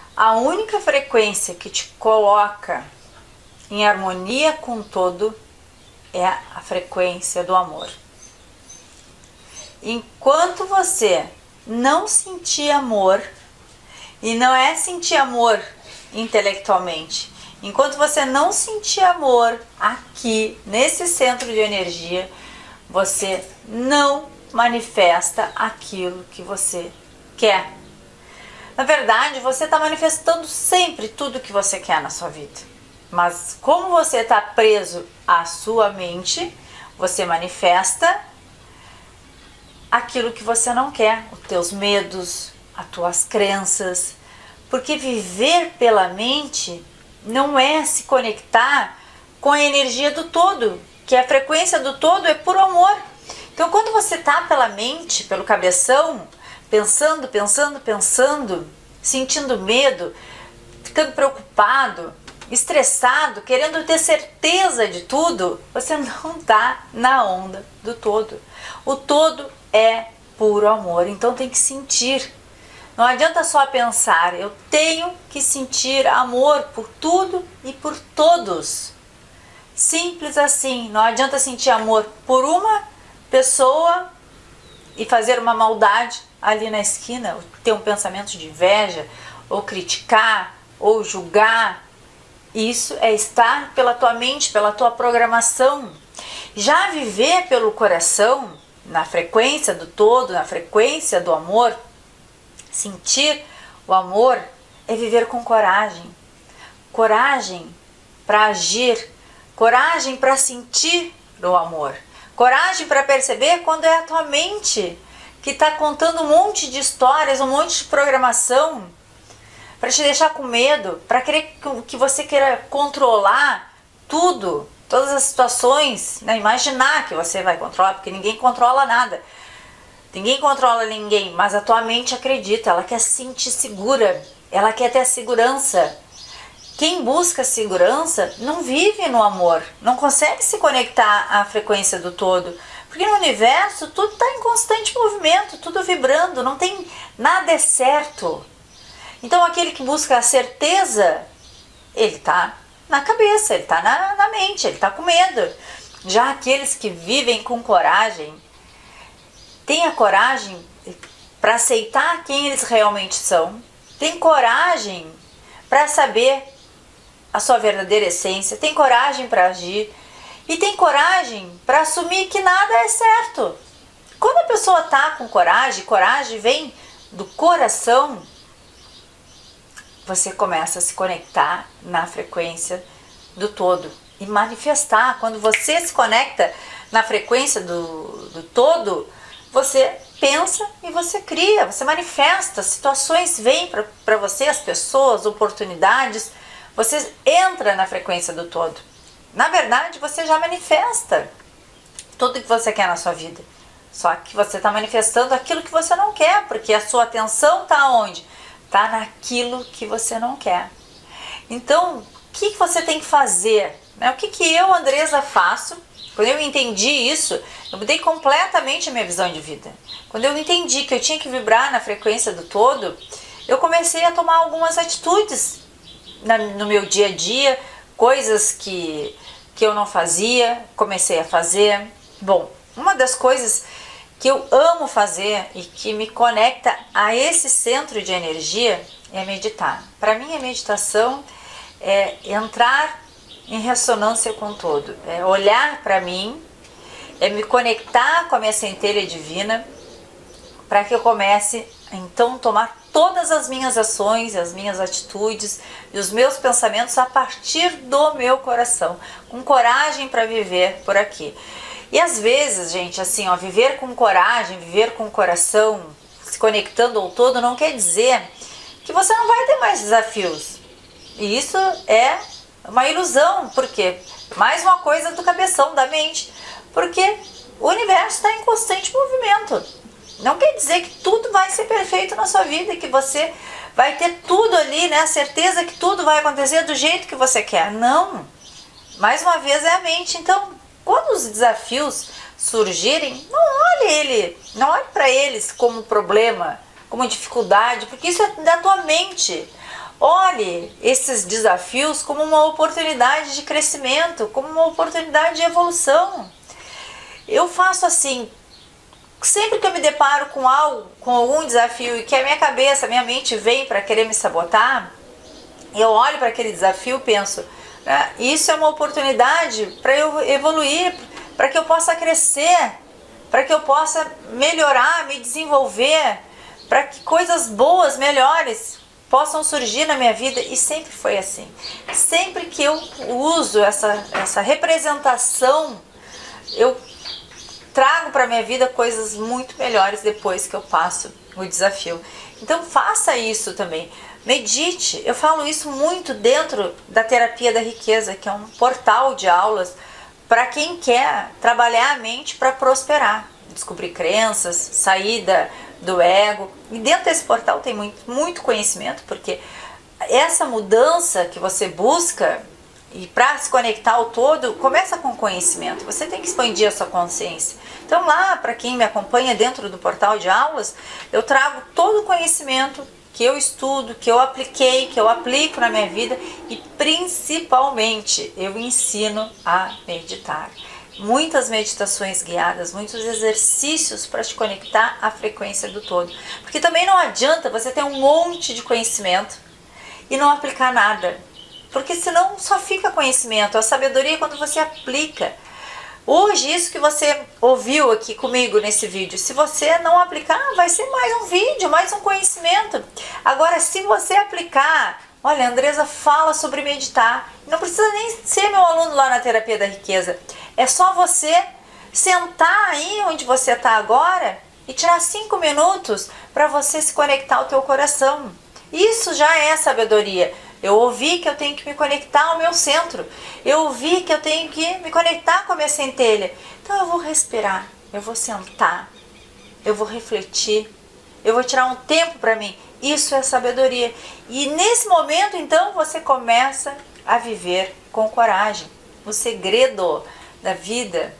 A única frequência que te coloca em harmonia com o todo é a frequência do amor. Enquanto você não sentir amor, e não é sentir amor intelectualmente, enquanto você não sentir amor aqui nesse centro de energia, você não manifesta aquilo que você quer. Na verdade, você está manifestando sempre tudo que você quer na sua vida. Mas como você está preso à sua mente, você manifesta aquilo que você não quer, os teus medos, as tuas crenças. Porque viver pela mente não é se conectar com a energia do todo, que a frequência do todo é puro amor. Então quando você está pela mente, pelo cabeção, pensando, sentindo medo, ficando preocupado, estressado, querendo ter certeza de tudo, você não está na onda do todo. O todo é puro amor, então tem que sentir. Não adianta só pensar, eu tenho que sentir amor por tudo e por todos. Simples assim, não adianta sentir amor por uma pessoa e fazer uma maldade ali na esquina, ou ter um pensamento de inveja, ou criticar, ou julgar. Isso é estar pela tua mente, pela tua programação. Já viver pelo coração, na frequência do todo, na frequência do amor, sentir o amor é viver com coragem. Coragem para agir, coragem para sentir o amor, coragem para perceber quando é a tua mente que está contando um monte de histórias, um monte de programação, para te deixar com medo, para querer que você queira controlar tudo, todas as situações, né? Imaginar que você vai controlar, porque ninguém controla nada. Ninguém controla ninguém, mas a tua mente acredita, ela quer se sentir segura, ela quer ter a segurança. Quem busca segurança não vive no amor, não consegue se conectar à frequência do todo. Porque no universo tudo está em constante movimento, tudo vibrando, não tem nada é certo. Então aquele que busca a certeza, ele está na cabeça, ele está na mente, ele está com medo. Já aqueles que vivem com coragem, têm a coragem para aceitar quem eles realmente são, têm coragem para saber a sua verdadeira essência, têm coragem para agir e têm coragem para assumir que nada é certo. Quando a pessoa está com coragem, coragem vem do coração, você começa a se conectar na frequência do todo e manifestar. Quando você se conecta na frequência do todo, você pensa e você cria, você manifesta, situações vêm para você, as pessoas, oportunidades, você entra na frequência do todo. Na verdade, você já manifesta tudo que você quer na sua vida, só que você está manifestando aquilo que você não quer, porque a sua atenção está onde? Está naquilo que você não quer. Então, o que você tem que fazer? O que eu, Andresa, faço? Quando eu entendi isso, eu mudei completamente a minha visão de vida. Quando eu entendi que eu tinha que vibrar na frequência do todo, eu comecei a tomar algumas atitudes no meu dia a dia, coisas que eu não fazia, comecei a fazer. Bom, uma das coisas que eu amo fazer e que me conecta a esse centro de energia é meditar. Para mim, a meditação é entrar em ressonância com o todo, é olhar para mim, é me conectar com a minha centelha divina, para que eu comece então tomar todas as minhas ações, as minhas atitudes e os meus pensamentos a partir do meu coração, com coragem para viver por aqui. E às vezes, gente, assim, ó, viver com coragem, viver com o coração, se conectando ao todo, não quer dizer que você não vai ter mais desafios. E isso é uma ilusão, porque mais uma coisa do cabeção, da mente, porque o universo está em constante movimento. Não quer dizer que tudo vai ser perfeito na sua vida, que você vai ter tudo ali, né? A certeza que tudo vai acontecer do jeito que você quer. Não. Mais uma vez é a mente. Então, quando os desafios surgirem, não olhe para eles como problema, como dificuldade, porque isso é da tua mente. Olhe esses desafios como uma oportunidade de crescimento, como uma oportunidade de evolução. Eu faço assim, sempre que eu me deparo com algo, com algum desafio e que a minha cabeça, a minha mente vem para querer me sabotar, eu olho para aquele desafio e penso, né, isso é uma oportunidade para eu evoluir, para que eu possa crescer, para que eu possa melhorar, me desenvolver, para que coisas boas, melhores possam surgir na minha vida. E sempre foi assim. Sempre que eu uso essa representação, eu trago para a minha vida coisas muito melhores depois que eu passo o desafio. Então faça isso também. Medite. Eu falo isso muito dentro da Terapia da Riqueza, que é um portal de aulas para quem quer trabalhar a mente para prosperar, descobrir crenças, sair do ego. E dentro desse portal tem muito conhecimento, porque essa mudança que você busca e para se conectar ao todo, começa com conhecimento. Você tem que expandir a sua consciência. Então lá, para quem me acompanha dentro do portal de aulas, eu trago todo o conhecimento que eu estudo, que eu apliquei, que eu aplico na minha vida, e principalmente eu ensino a meditar. Muitas meditações guiadas, muitos exercícios para te conectar à frequência do todo. Porque também não adianta você ter um monte de conhecimento e não aplicar nada. Porque senão só fica conhecimento. A sabedoria é quando você aplica. Hoje, isso que você ouviu aqui comigo nesse vídeo, se você não aplicar, vai ser mais um vídeo, mais um conhecimento. Agora, se você aplicar, olha, a Andresa fala sobre meditar. Não precisa nem ser meu aluno lá na Terapia da Riqueza. É só você sentar aí onde você está agora e tirar 5 minutos para você se conectar ao teu coração. Isso já é sabedoria. Eu ouvi que eu tenho que me conectar ao meu centro. Eu ouvi que eu tenho que me conectar com a minha centelha. Então eu vou respirar, eu vou sentar, eu vou refletir, eu vou tirar um tempo para mim. Isso é sabedoria. E nesse momento, então, você começa a viver com coragem. O segredo da vida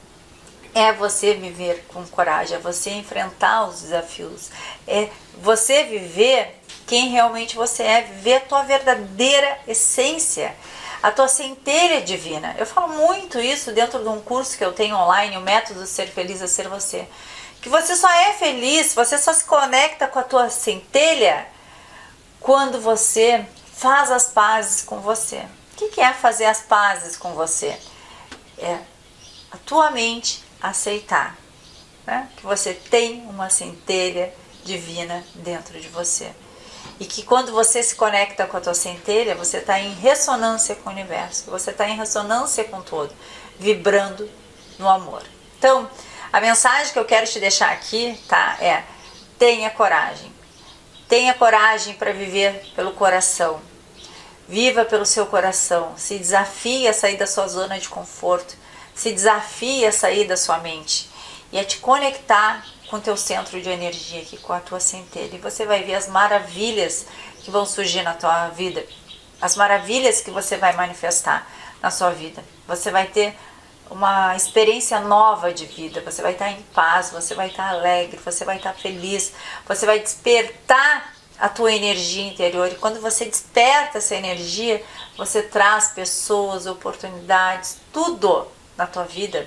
é você viver com coragem, é você enfrentar os desafios, é você viver quem realmente você é, viver a tua verdadeira essência, a tua centelha divina. Eu falo muito isso dentro de um curso que eu tenho online, o Método Ser Feliz é Ser Você. Que você só é feliz, você só se conecta com a tua centelha quando você faz as pazes com você. O que é fazer as pazes com você? É a tua mente aceitar, né, que você tem uma centelha divina dentro de você. E que quando você se conecta com a tua centelha, você está em ressonância com o universo, você está em ressonância com todo, vibrando no amor. Então, a mensagem que eu quero te deixar aqui, tá, é: tenha coragem. Tenha coragem para viver pelo coração. Viva pelo seu coração. Se desafie a sair da sua zona de conforto. Se desafie a sair da sua mente e a te conectar com o teu centro de energia aqui, com a tua centelha. E você vai ver as maravilhas que vão surgir na tua vida. As maravilhas que você vai manifestar na sua vida. Você vai ter uma experiência nova de vida. Você vai estar em paz, você vai estar alegre, você vai estar feliz. Você vai despertar a tua energia interior. E quando você desperta essa energia, você traz pessoas, oportunidades, tudo na tua vida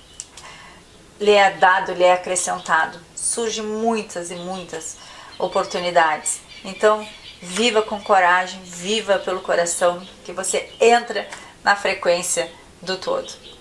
lhe é dado, lhe é acrescentado. Surgem muitas e muitas oportunidades. Então, viva com coragem, viva pelo coração, que você entra na frequência do todo.